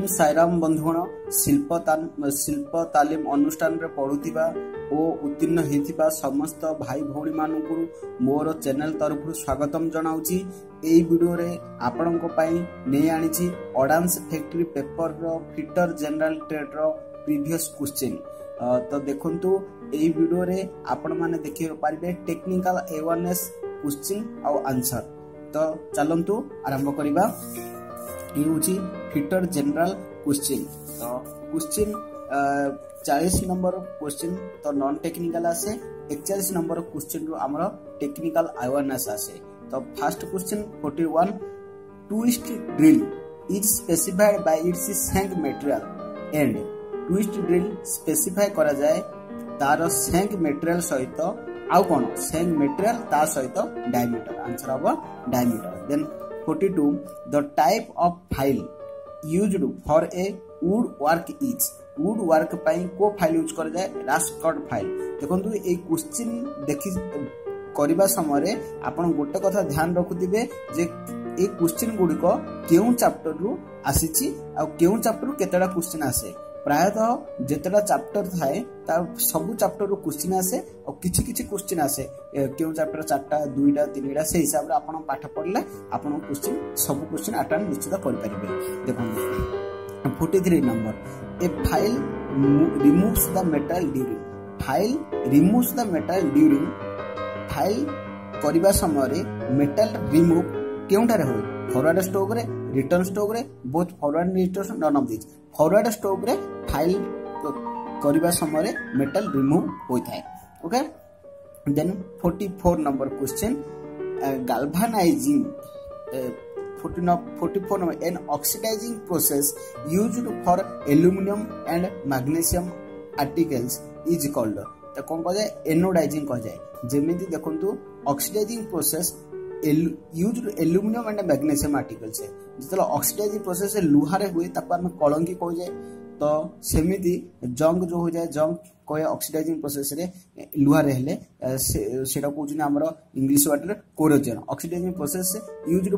ओम साईराम बंधुगण शिल्प तालीम अनुष्ठान रे पढ़ुथिबा ओ उत्तीर्ण हेथिबा समस्त भाई भौणी मानकु मोर चैनल तरफ स्वागतम जनाउची। एई वीडियो रे आपनको पई नै आनिची ऑर्डिनेंस फैक्ट्री पेपर रो फिटर जनरल ट्रेड रो प्रीवियस क्वेश्चन। तो देखंतु एई वीडियो रे आपण माने देखि पारिबे टेक्निकल अवेयरनेस क्वेश्चन और आंसर। तो चलंतु आरंभ करिबा। ये होची फिटर जनरल क्वेश्चन। तो क्वेश्चन 40 नंबर क्वेश्चन तो नॉन टेक्निकल आसे, 41 नंबर क्वेश्चन रो हमरो टेक्निकल अवेयरनेस आसे। तो first question 41 twist drill is specified by its shank material and twist drill specify करा जाए तार सेंक मटेरियल सहित आउ कोन सेंक मटेरियल ता सहित डायमीटर। आंसर हबो diameter. Then 42 the type of file used for a wood work is wood work पई को फाइल यूज कर जाए रास्कट फाइल। देखंतु ए क्वेश्चन देखि करबा समय रे आपण गोटे कथा ध्यान रखुथिबे जे ए क्वेश्चन गुडी को केउ चैप्टर रु आसीची आ केउ चैप्टर रु केतेडा क्वेश्चन आसे। प्रायतः जेतेडा चैप्टर थाए ता सब चैप्टर रु क्वेश्चन आसे और किछि किछि क्वेश्चन आसे केउ चैप्टर 4टा 2टा 3टा से हिसाब रे आपण पाठ पढले आपण क्वेश्चन सब क्वेश्चन अटेंड निश्चित कर परिबे। देखो 43 number a file removes the metal during file removes the metal during file करबा समय रे मेटल रिमूव केउटा रे होय फॉरवर्ड स्ट्रोक रे रिटर्न स्ट्रोक रे both forward return none of this forward stroke रे फाइल करबा समय रे मेटल रिमूव होय थाए। Okay then 44 number question galvanizing 44 number an oxidizing process used for aluminum and magnesium articles is called। तो कौन कह जाए एनोडाइजिंग कह जाए। जेमिति देखंतु oxidizing process used aluminium and magnesium articles है। जितला ऑक्सीडाइजिंग प्रोसेस लुहा रे हुए ताको हम कलंकी कह जाए। तो सेमिति जंग जो हो जाए जंग कोए ऑक्सीडाइजिंग प्रोसेस रे लुहा रे हेले सेटा कहउछन हमरो इंग्लिश वर्ड रे corrosion. Oxidizing process used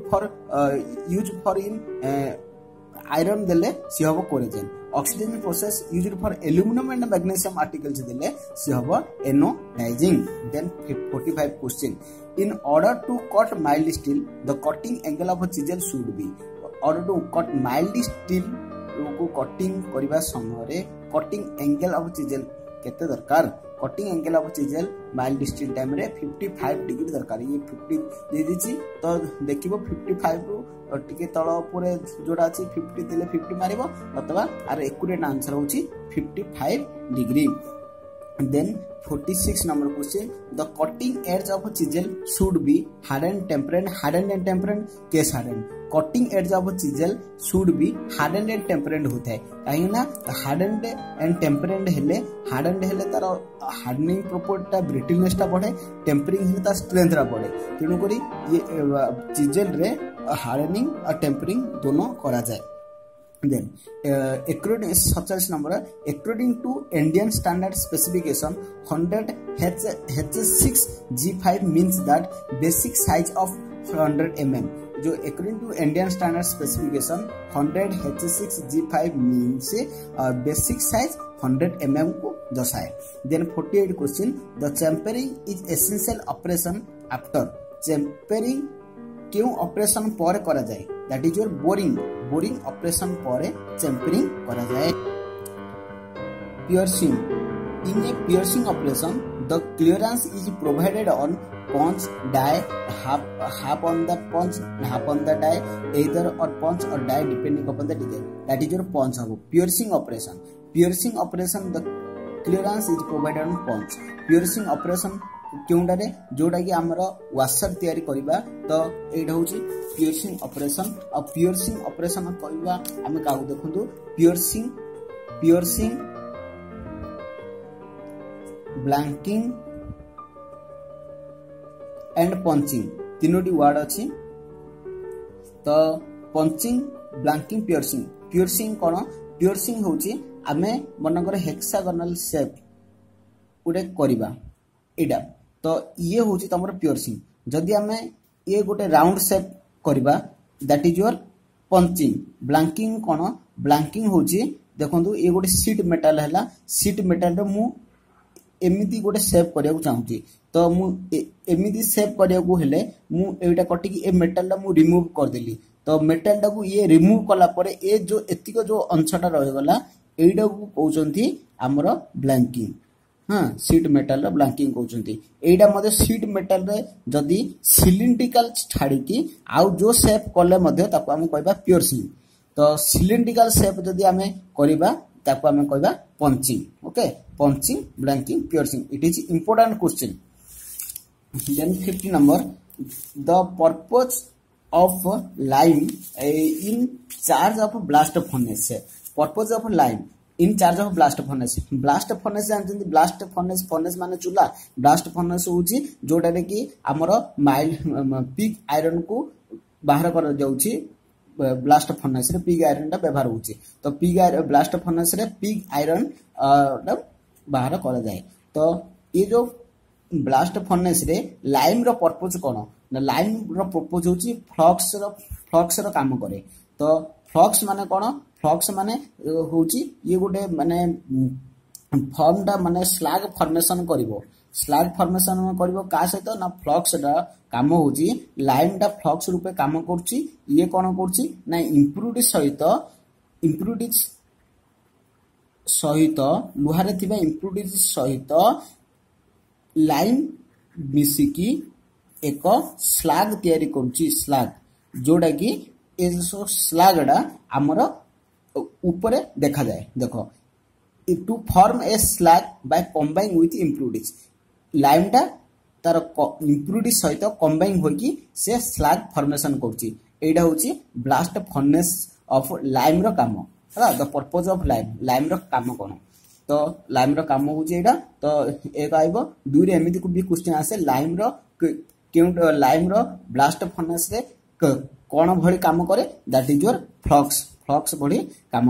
for in iron देले सी हबो corrosion. Oxidizing process used for aluminium and magnesium articles देले सी हबो anodizing. Then 45 question in order to cut mild steel the cutting angle of a chisel should be order to cut mild steel को cutting करबा समय रे cutting angle of chisel केते दरकार। Cutting angle of chisel mild steel time रे 55 degree दरकार। ये 50 दे दिछि तो देखिबो 55 रु टिके तळ ऊपर जोडा अछि 50 देले 50 मारिबो अथवा आर एक्यूरेट आंसर होछि 55 degree. Then 46 number question the cutting edge of a chisel should be hardened and tempered case hardened। cutting edge of a chisel should be hardened and tempered होता है कहीं ना hardened and tempered हेले तार hardening property ता brittleness ता बढ़े tempering हेले ता strength ता बढ़े। तेणु करी ये chisel रे hardening और tempering दोनों करा जाए। Then according 47 number according to Indian standard specification 100 H6 G5 means that basic size of 100 mm। जो according to Indian standard specification 100 H6 G5 means basic size 100 mm को दर्शाए। Then 48 question the tempering is essential operation after tempering क्यों operation पर करा जाए that is your boring operation पर tempering करा जाए। Piercing in a piercing operation the clearance is provided on punch die half on the punch half on the die either or punch or die depending upon the design that is your punch हबो। Piercing operation the clearance is provided on punch. Piercing operation क्योंडा रे जोडा कि हमर washer तयारी करबा तो एडा होची पियर्सिंग ऑपरेशन। और पियर्सिंग ऑपरेशन करबा हम काउ देखंतु पियर्सिंग ब्लैंकिंग एंड पंचिंग तीनोटी वर्ड अछि। तो पंचिंग ब्लैंकिंग पियर्सिंग कोन पियर्सिंग होची हमें मनकर हेक्सागोनल शेप उडे करबा एडा। तो ये होची तमर पियर्सिंग। जदि हमें ये गोटे राउंड शेप करबा that is your punching. Blanking कोन ब्लैंकिंग होची देखंतु ये गोटे सीट मेटल हैला सीट मेटल रो मु एमिति गोटे सेव करिया चाहूची तो मु एमिति सेव करिया हेले मु एटा कटि ए मेटल मु रिमूव कर देली तो मेटल टाकू ये रिमूव कला परे ए जो एतिक जो अंशटा रहि गला एइडा को कहउचंती हमरो ब्लैंकिंग हाँ सीट मेटल रो ब्लैंकिंग कहउचंती एइडा मध्ये सीट मेटल रे जदी सिलिंड्रिकल छाडी की आउ जो शेप कले मध्ये ताको हम कहबा पियर्सिंग तो सिलिंड्रिकल शेप जदी हमें करिबा ताको हमें कहबा punching okay punching blanking piercing it is important question then 50 number the purpose of lime in charge of blast furnace purpose of lime in charge of blast furnace जानते blast furnace माने चूल्हा blast furnace होची जोटा रे कि हमर mild pig iron को बाहर कर जाउची ब्लास्ट फर्नेस रे पिग आयरन टा व्यवहार होची तो पिग ब्लास्ट फर्नेस रे पिग आयरन बाहर कर जाए तो ये जो ब्लास्ट फर्नेस रे लाइम रो पर्पस कोन ना लाइम रो पर्पस होची फ्लक्स रो काम करे तो फ्लक्स माने कोन फ्लक्स माने होची ये गोटे माने फॉर्म दा माने स्लैग फॉर्मेशन करिवो स्लैग फॉर्मेशन करिवो का सहित ना फ्लक्स दा काम होची लाइम दा फ्लक्स रूपे काम करची ये कोन करची ना इम्प्यूरिटी सहित लुहारे थिबा इम्प्यूरिटी सहित लाइम मिसिकी एक स्लैग तयारी करूची स्लैग जोड़ा कि ए जो स्लैग डा हमर ऊपर देखा जाए देखो to form a slag by combine with impurities lime टा तार इम्प्यूरिटी सहित कंबाइन होकी से स्लैग फॉर्मेशन करूची एडा होची ब्लास्ट फर्नेस ऑफ लाइम रो काम हला द पर्पस ऑफ लाइम रो काम कोन तो लाइम रो काम होची एडा तो एक आइबो दुई रे एमिति को भी क्वेश्चन आसे लाइम रो केउ लाइम रो ब्लास्ट फर्नेस रे कोन भली काम करे दैट इज योर फ्लक्स भली काम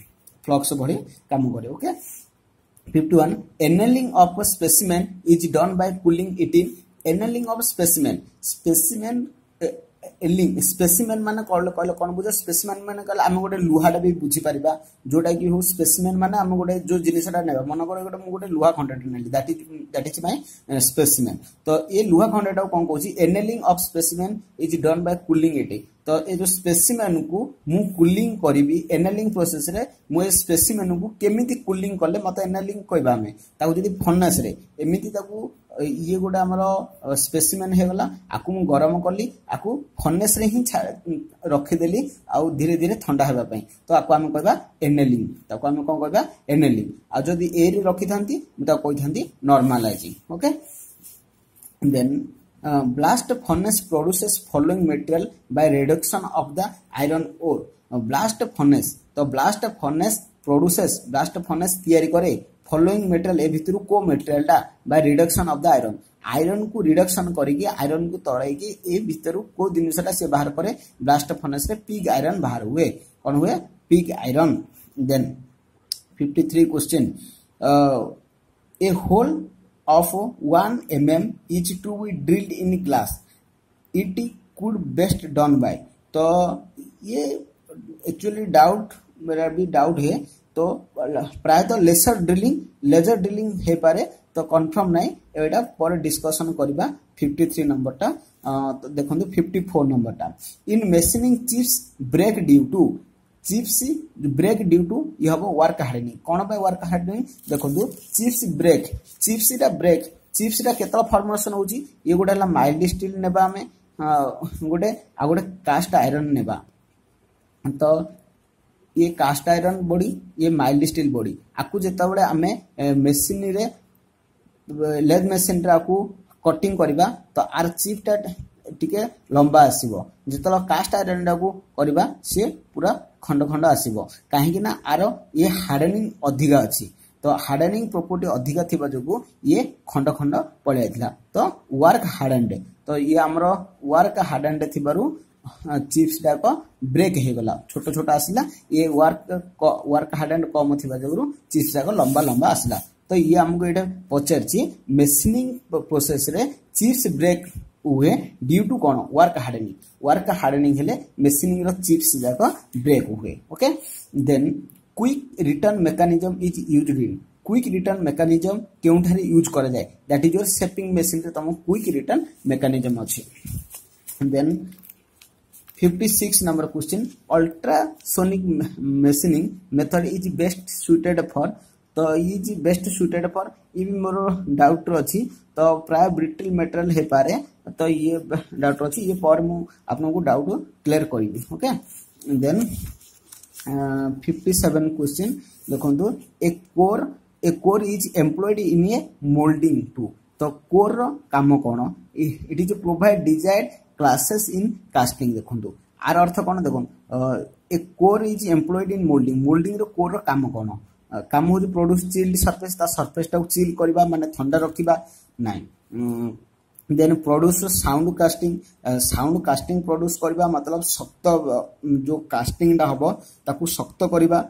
करे okay 51 annealing of specimen is done by pulling it in annealing of specimen annealing specimen माने कहले कोन बुझे स्पेसिमेन माने कहले हम गोटे लुहाडा भी बुझी परिबा जोटा कि हो स्पेसिमेन माने हम गोटे जो जिनिसटा नेबा मन करे गोटे मु गोटे लुहा खंडटा नेली दैट इज माय स्पेसिमेन तो ये लुहा खंडटा कोन कहूची annealing of specimen is done by cooling it तो ये जो स्पेसिमेन को मु कूलिंग करिवि एनेलिंग प्रोसेस रे मु ए स्पेसिमेन को केमिति कूलिंग करले मते एनेलिंग कहबा हमें ताकू जदी फर्नेस रे एमिति ताकू ये गोटे हमर स्पेसिमेन हे गला आकु मु गरम करली आकु फर्नेस रे ही रखि देली आ धीरे धीरे ठंडा हेबा पई तो आकु हम कहबा एनेलिंग ताकु हम कोन कहबा एनेलिंग आ जदी ए रे रखि थांती मु ता कहि थांती normalizing okay then blast furnace produces following material by reduction of the iron ore blast furnace तो blast furnace तैयारी करे following material ए भितरु को material टा by reduction of the iron को रिडक्शन करिके आयरन को तळाई के ए भितरु को जिनिसटा से बाहर करे blast furnace रे pig iron बाहर हुए कोन हुए pig iron then 53 question a hole of 1 mm is to be drilled in glass it could best done by तो ये एक्चुअली डाउट मेरा भी डाउट है तो प्रायतः लेजर ड्रिलिंग हे पारे तो कंफर्म नहीं एटा पर डिस्कशन करबा 53 नंबर टा तो देखंतु 54 नंबर टा in machining chips break due to chips break due to यह हबो वर्क हार्डनिंग कोन पे वर्क हार्डनिंग देखंतु चिप्स टा केतला फॉर्मेशन होची ये गोटेला माइल्ड स्टील नेबा हमें गोटे आ गोटे कास्ट आयरन नेबा तो ये कास्ट आयरन बॉडी ये माइल्ड स्टील बॉडी आकु जेता बडे हमें मशीन रे लेद मशीन रा आकु कटिंग करबा तो आर चिप टा टिके लंबा आसीबो जेतला कास्ट आयरन रा को करबा से पूरा खंड खंड आसीबो काहे कि ना आरो ये हार्डनिंग अधिका अछि तो हार्डनिंग प्रॉपर्टी अधिका थिबा जोगु ये खंड खंड पळे आइतला तो वर्क हार्डन्ड तो ये हमरो वर्क हार्डन्ड थिबारु चिप्स डा को ब्रेक हे गला छोटो छोटा आसिला ये वर्क हार्डन्ड कम थिबा जोगु चिप्स डा को लंबा लंबा आसिला तो ये हमको एटा पचरची मशीनिंग प्रोसेस रे चिप्स ब्रेक हुए ड्यू टू कौन वर्क हार्डनिंग हेले मेसिनिंग रो चिप्स जाक ब्रेक हुए okay then quick return mechanism is used in quick return mechanism केउठारे यूज करा जाए that is your shaping machine रे तम क्विक रिटर्न मेकानिज्म अछि then 56 number question ultrasonic machining method is best suited for तो ये best suited for ये भी मोर डाउट अच्छी तो प्राय ब्रिटल मेटेरियल हे पारे तो ये डाउट अच्छी ये पर मु आपनको डाउट क्लियर करी ओके देन 57 क्वेश्चन देखो a core is employed in a moulding to तो कोर रो काम कोन it is provide desired classes in casting देखो आर अर्थ कौन देखो a core is employed in moulding रो कोर रो काम कोन काम हो प्रोड्यूस चिल्ड सरफेस ता सरफेस टा चिल करबा माने ठंडा रखिबा नाही then produce sound casting produce करबा मतलब शक्त जो कास्टिंग दा हबो ताकू शक्त करबा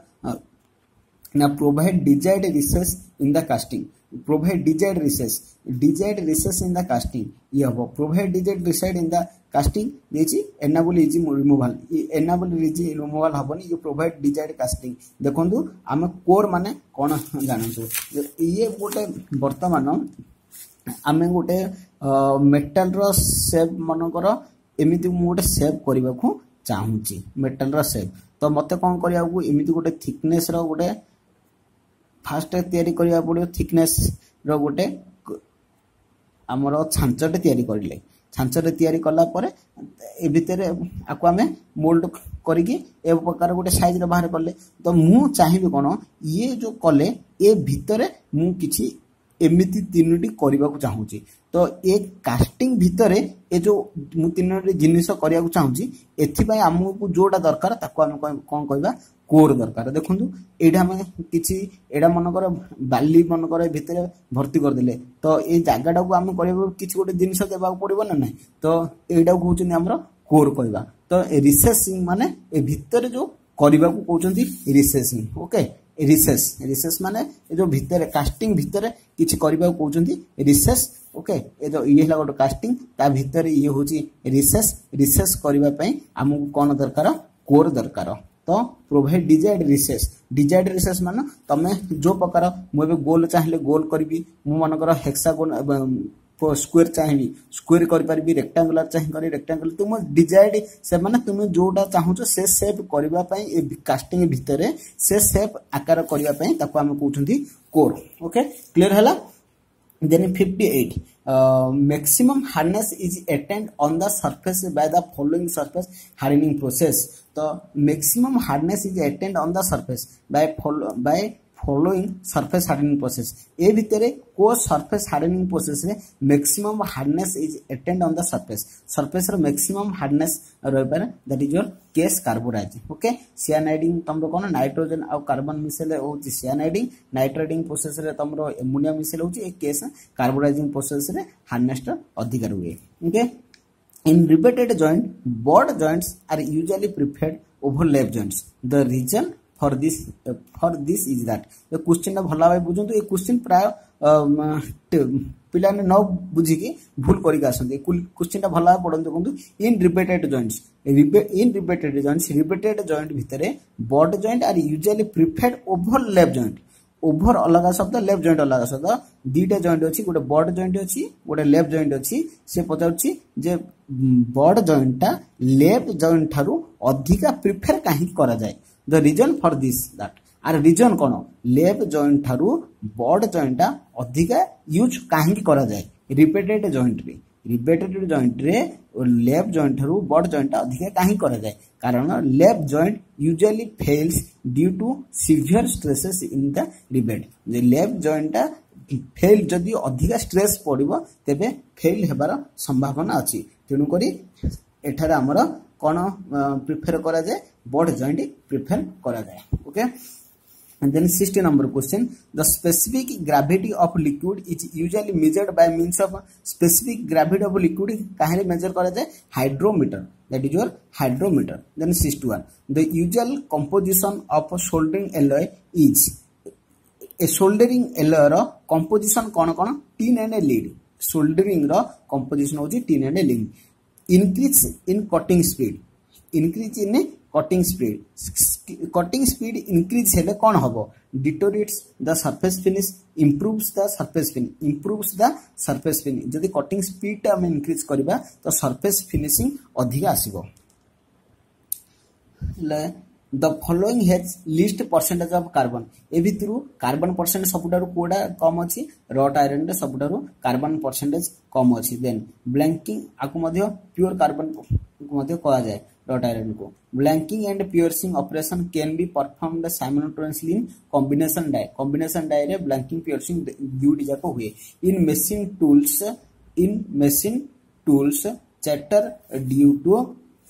ना provide desired recess in the casting provide desired recess in the casting ये हबो provide desired recess in the casting देछि enable easy removal enable easy removal हबनी ये प्रोवाइड डिजायर्ड कास्टिंग देखंतु हम कोर माने कोन जानछु ये गोटे वर्तमान आमे गोटे मेटल रो शेप मनकर एमिति मु गोटे शेप करबा को चाहूची मेटल रो शेप तो मते कोन करिया को एमिति गोटे थिकनेस रो गोटे फास्ट तयारी करिया पड़ो थिकनेस रो गोटे हमर छांचटे तयारी करिले छांचटे तयारी कला परे ए भितरे आको आमे मोल्ड करिके ए प्रकार गोटे साइज रे बाहर करले तो मु चाहिबे कोन ये जो कले ए भितरे मु किछि एमिति तीनोटी करबा को चाहूची तो एक कास्टिंग भितरे ए जो मु तीनोटी जिनिस करिया को चाहूची एथि पय हमकु जोटा दरकार ताको हम कोन कहबा कोर दरकार देखंतु एडा हम किछि एडा मनकर बाली मनकर भितरे भर्ती कर देले तो ए जागाटा को हम करबा किछि गोटे जिनिस देबा पड़िबो ना नै तो एडा को कहउछन हमर कोर कहबा तो रिसेसिंग माने ए भितरे जो करबा को कहउछंती रिसेसिंग ओके रिसेस माने ए जो भितरे कास्टिंग भितरे किछि करबा को कहउछंती रिसेस ओके ए जो ये हला गोटे कास्टिंग ता भितरे ये होची रिसेस करबा पई हमकु कोन दरकार कोर दरकार तो प्रोवाइड डिजायर्ड रिसेस माने तमे जो प्रकार मु एबे गोल चाहिले गोल करबी मु मनकर हेक्सागोन स्क्वायर चाहिबी स्क्वायर कर परबी रेक्टेंगुलर चाहि करी रेक्टेंगुलर तुम डिजायर्ड से माने तुम जोटा चाहूचो से शेप करबा पई ए कास्टिंग भितरे से शेप आकार करबा पई ताको हम कहउछंती कोर ओके क्लियर हला then 58 maximum hardness is attained on the surface by the following surface hardening process तो maximum hardness is attained on the surface by following surface hardening process ए भितरे को surface hardening process रे maximum hardness is attained on the surface row maximum hardness रह पर that is your case carburizing okay cyaniding तमरो कोन nitrogen और carbon मिसेले होची cyaniding नाइट्रेटिंग प्रोसेस रे तमरो अमोनिया मिसेले होची ए केस कार्बोराइजिंग प्रोसेस रे हार्डनेस टा अधिक रुए okay in riveted joint board joints are usually preferred over lap joints the reason for this is that ये क्वेश्चन ना भला भाई बुझंतु ए क्वेश्चन प्राय पिला ने न बुझी के भूल करी आसंते क्वेश्चन टा भला पडंतु कोंतु in riveted joints riveted joint भितरे butt joint are usually preferred over lap joint over अलग शब्द लेफ्ट जॉइंट अलग शब्द दीटा जॉइंट अछि गोटे बॉड जॉइंट अछि गोटे लेफ्ट जॉइंट अछि से पचाउछि जे बॉड जॉइंट टा लेफ्ट जॉइंट थारु अधिका प्रिफर काहे करा जाय the reason for this that are reason कोन लेफ्ट जॉइंट थारु बॉड जॉइंट टा अधिका यूज काहे करा जाय रिपीटेड जॉइंट रे लेफ्ट जॉइंट थारु बॉड जॉइंट टा अधिका काहे करा जाय कारण lap joint usually fails due to severe stresses in the rivet जे लेफ्ट जॉइंट टा फेल जदी अधिका स्ट्रेस पड़िबो तेबे फेल हेबार संभावना अछि तेनु करी एठारे हमर कोन प्रिफर करा जाय बॉड जॉइंट प्रिफर करा जाय okay and then 60 number question the specific gravity of liquid is usually measured by means of specific gravity of liquid काहे मेजर करा जाय hydrometer that is your hydrometer then 61 the usual composition of soldering alloy is a soldering alloy ro composition कोन tin and lead soldering रो composition होची tin and link increase in cutting speed increase in cutting speed increase हेले कोन हबो deteriorates the surface finish improves the surface finish जदि cutting speed हम increase करबा तो सरफेस फिनिशिंग अधिक आसीबो the following has list percentage of carbon ए भितरु कार्बन परसेंट सबुटारु कोडा कम अछि रॉट आयरन रे सबुटारु कार्बन परसेंटेज कम अछि देन ब्लैंकिंग आकु मध्य प्योर कार्बन को मध्य कहा जाय रॉट आयरन को blanking and piercing operation can be performed simultaneously in combination die रे ब्लैंकिंग पियर्सिंग दुटी जाक हुए in machine tools chatter due to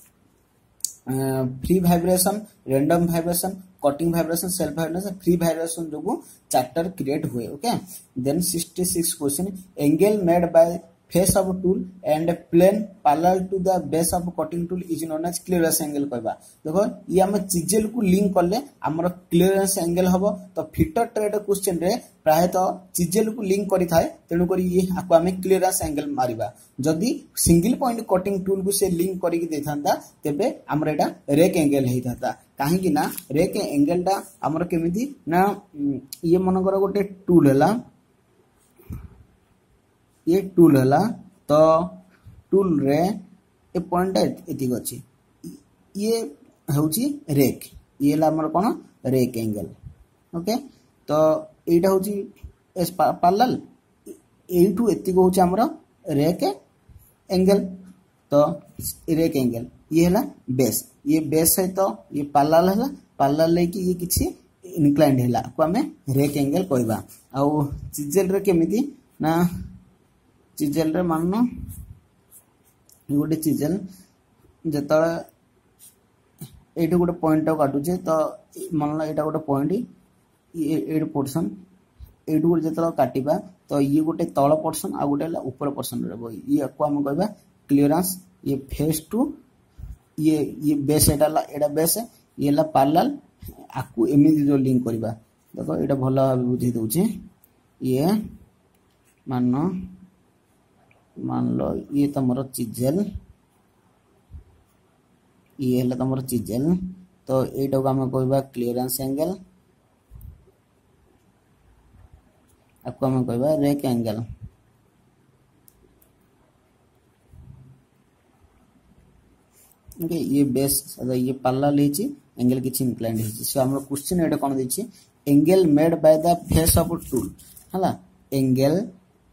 free vibration random vibration cutting vibration self vibration free vibration जो chapter create हुए okay then 66 question angle made by face of tool and plane parallel to the base of cutting tool is known as clearance angle कहबा देखो ये हम चिजेल को link करले हमर clearance angle हबो तो फिटर ट्रेड क्वेश्चन रे प्राय तो चिजेल को लिंक करि थाए तेनु करी ये आको हमें क्लियरेंस एंगल मारिबा जदी सिंगल पॉइंट कटिंग टूल को से लिंक करी देथांदा तेबे हमर एटा रेक एंगल हेई थाता काहे कि ना रेक एंगल टा हमर केमिति ना ये मनकर गोटे टूल हला ये टूल हला तो टूल रे ए पॉइंट एतिक अछि ये होची रेक ये ला हमर कोन रेक एंगल ओके तो एटा होची एस पैरेलल एटू एतिक होची हमर रेक एंगल तो रेक एंगल ये हला बेस ये बेस है तो ये पैरेलल हला पैरेलल ले कि ये किछि इनक्लाइंड हला को हमें रेक एंगल कहबा आ चिजेल रे केमिति ना चिजेल रे माननो गोटे चिजेल जतला एठी गोटे पॉइंट काटू छे तो मानला एटा गोटे पॉइंट ए पोर्शन एठी गोटे जतला काटिबा तो ये गोटे तळ पोर्शन आ गोटे ऊपर पोर्शन रहबो ये को हम कहबा क्लियरेंस ये फेस टू ये बेस एटा बेस ये ला पैरेलल आकु एमिति जो लिंक करबा देखो एटा भलो बुझी दउछे ये मान लो ये तमरो चिजेल ये हला तमरो चिजेल तो एटा को हम कहबा क्लियरेंस एंगल आपको हम कहबा रेक एंगल ओके ये बेस ये पैरेलल हिची एंगल किछि इंक्लाइंड हिची सो हमरो क्वेश्चन एटा कोन दिछि angle made by the face of tool हला angle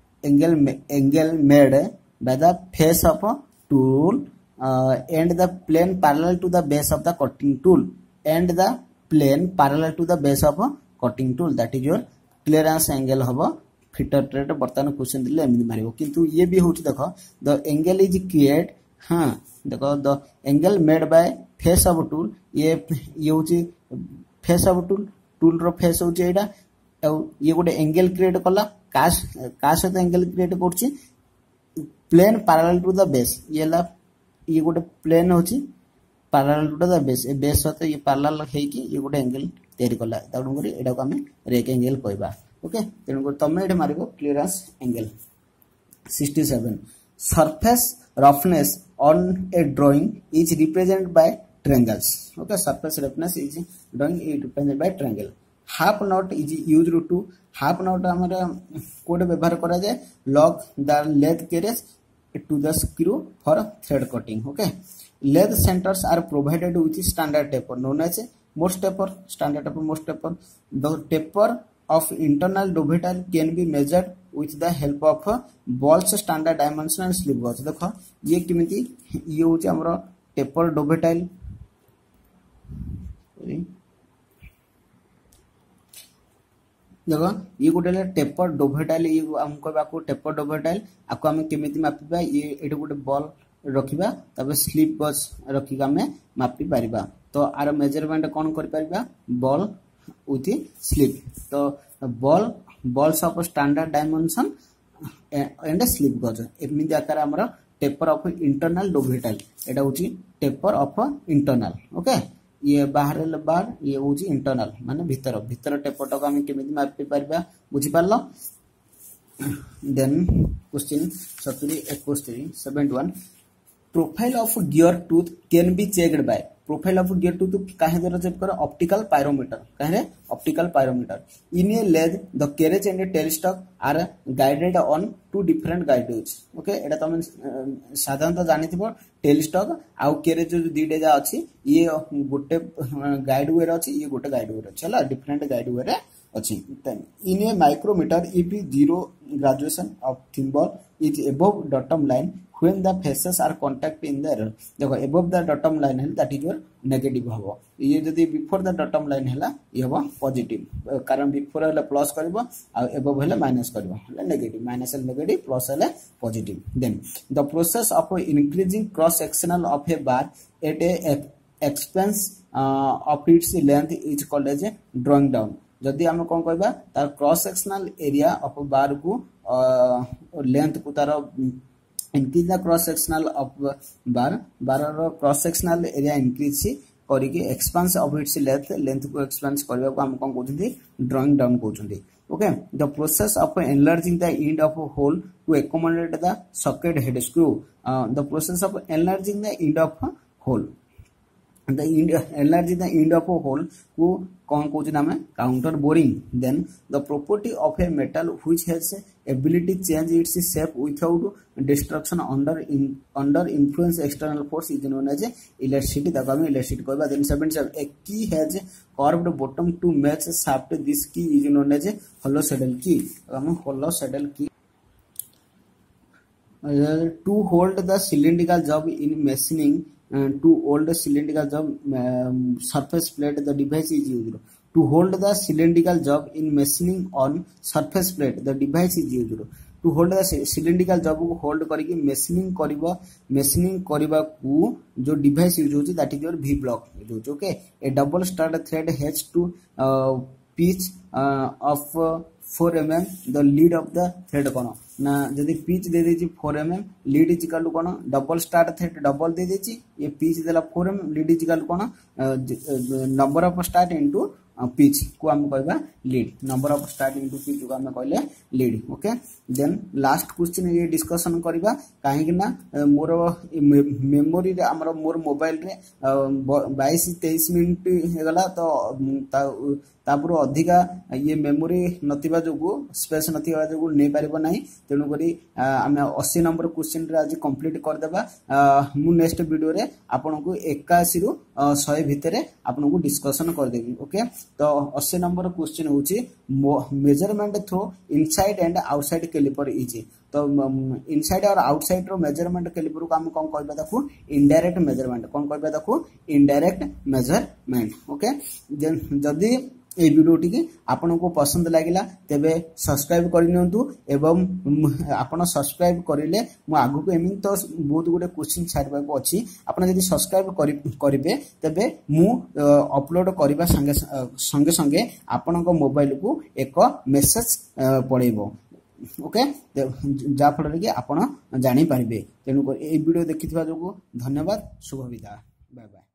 made by the face of a tool and the plane parallel to the base of the cutting tool and the plane parallel to the base of a cutting tool that is your clearance angle hobo fitter trade बर्तमान question दिले एमि मारिबो किंतु ये भी होची देखो the angle is create हां देखो the angle made by face of tool ये होची face of tool row face होची एटा ये गोटे एंगल क्रिएट कला काश तो एंगल क्रिएट करछि plane parallel to the base ये गोटे प्लेन होछि पैरेलल टू द बेस ए बेस होते ये पैरेलल हे कि ये गोटे एंगल तयारी कला ताडू करी एडा को हमें रेक एंगल कहबा ओके तेनु को तमे एडे मारिबो clearance angle 67 surface roughness on A drawing is represented by triangles okay surface roughness is drawing is represented by triangle half not is used to half not हमारा कोड व्यवहार करा जाए lock the lathe carriage to the screw for thread cutting okay lathe centres are provided with standard taper known as most taper standard taper most taper the taper of internal डोवेटाइल can be measured with the help of balls standard dimension and slip gauge देखो ये किमिति ये होची हमरो taper डोवेटाइल देखो ये गोटे taper डोवेटाइल ये हम कहबा को टेपर डोवेटाइल आको हम केमिति मापिबा ये एटा गोटे बॉल रखिबा तबे स्लिप गज रखिका हमें मापि परिबा तो आर मेजरमेंट कोन कर परिबा बॉल विथ स्लिप तो balls of standard dimension and slip gauge एमिति आकार हमर टेपर ऑफ इंटरनल डोवेटाइल एटा होची टेपर ऑफ इंटरनल ओके ये बाहर बार ये होची इंटरनल माने भीतर टेपर टक हम केमिति मापि परबा बुझि पारलो Then question 71 profile of gear tooth can be checked by profile of gear tooth काहे द्वारा चेक कर ऑप्टिकल पायरोमीटर काहे optical pyrometer in a lathe the carriage and tail stock are guided on two different guideways okay एटा तुम साधारणतः जानिथिबो tail stock आ carriage जो दीटे जा अछि ये गोटे गाइड वे रे अछि ये गोटे गाइड वे रे अछि हला डिफरेंट गाइड वे रे अछि in a micrometer if zero graduation of thimble is above datum line when the faces are contact in the error देखो above the bottom line है that is your negative हबो ये जदी before the bottom line हैला ये हबो positive कारण before हैला plus करबो आ above हैला minus करबो हैला negative minus हैला negative plus हैला positive then the process of increasing cross sectional of a bar at a expense of its length is called as a drawing down जदी हम कोन कहबा तार cross sectional area of bar को length को तार increase the cross sectional of bar cross sectional area increase करिके expanse of its length को expand करबा को हम कोन कहउछथि drawing down कहउछथि okay the process of enlarging the end of a hole to accommodate the socket head screw the process of enlarging the end of a hole the enlarging the end of a hole को कौन कहउछ नामे counter boring then the property of a metal which has ability change its shape without destruction under influence external force is known as elasticity दा हम elasticity कहबा then 77 a key has curved bottom to match shaft this key is known as hollow saddle key हम hollow saddle key to hold the cylindrical job in machining to hold the cylindrical job surface plate the device is used to hold the cylindrical job in machining on surface plate the device is used to hold the cylindrical job को hold करके machining करबा को जो device use होची that is your V block use okay a double stud thread has to pitch of 4 mm the lead of the thread कोन ना जदी pitch they देची 4 mm lead is equal to cone double stud thread double दे देची ये pitch देला 4 mm lead is equal to cone number of stud into pitch को हम कहबा lead number of stud into pitch को हम कहले lead okay then last question ये discussion करबा काहे कि ना मोर मेमोरी रे हमर मोर मोबाइल रे 22-23 मिनिट हे गला तो तापुर अधिका ये मेमोरी नथिबा जोगु स्पेस नथिबा जोगु नै पारिबो नाही तेनु करी हमें 80 नंबर क्वेश्चन रे आज कंप्लीट कर देबा मु नेक्स्ट वीडियो रे आपन को 81 रु 100 भितरे आपन को डिस्कशन कर देबी ओके तो 80 नंबर क्वेश्चन होची measurement through inside and outside caliper is तो इनसाइड और आउटसाइड रो मेजरमेंट कैलिपर को हम कोन कहबा दखु इनडायरेक्ट मेजरमेंट कोन कहबा दखु इनडायरेक्ट मेजरमेंट ओके जदी ए वीडियो टी आपन को पसंद लागिला तेबे सब्सक्राइब करि नियंतु एवं आपन सब्सक्राइब करिले मु आगु को एमिन तो बहुत गुडे क्वेश्चन छाडबा को अछि आपन यदि सब्सक्राइब करिवे तबे मु अपलोड करिबा संगे संगे आपन को मोबाइल को एक मेसेज पड़ेबो ओके जा फल कि आपन जानि पारिबे तेनु ए वीडियो देखिथिबा जोगु धन्यवाद शुभ विदाय बाय बाय।